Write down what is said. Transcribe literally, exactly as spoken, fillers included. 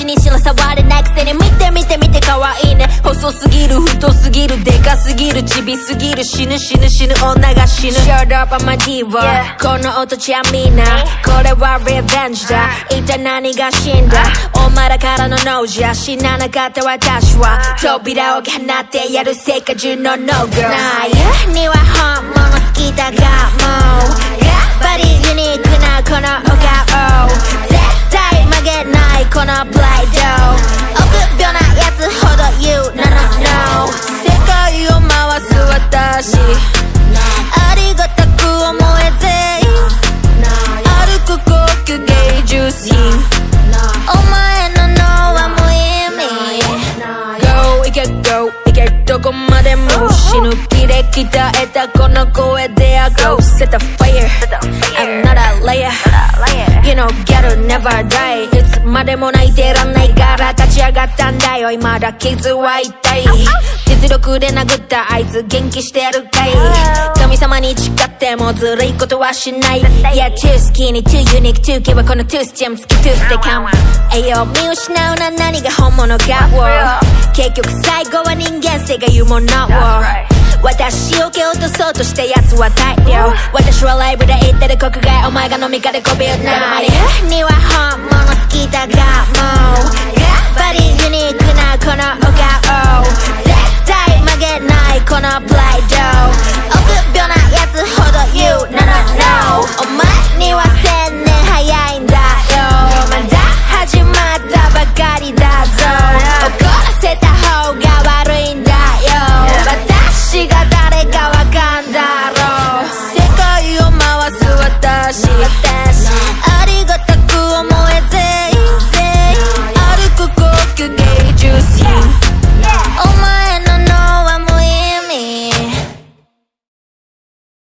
にしろ触れないくせに見て見て見て可愛いね。細すぎる太すぎるでかすぎるちびすぎる死ぬ死ぬ死ぬ女が死ぬ Shut up I'm a diva、yeah. この音ちゃんみなこれはリベンジだ。一体何が死んだお前らからのノーじゃ死ななかった私は扉を放ってやる世界中のノーガールないには本物好きだがもうバリユニークなこのお顔絶対曲げないこのプライド臆病なやつほど言う No no no 世界を回す私ありがたく思えぜ歩く高級芸術品お前の脳は無意味 Go いけ Go いけどこまでも死ぬ気で鍛えたこの声で I go set a fire I'm not a liar You know get it never die いつまでも泣いてらんないから立ち上がったんだよ今だ傷は痛い実力で殴ったあいつ元気してるかい神様に誓ってもずるいことはしない Yeah too skinny too unique too 今日はこのトゥースジェム好きトゥースでカム栄養見失うな何が本物か結局最後は人間性が言うものを私を蹴落とそうとしたやつは大量私はライブで言ってる国外お前が飲み会でこびるなには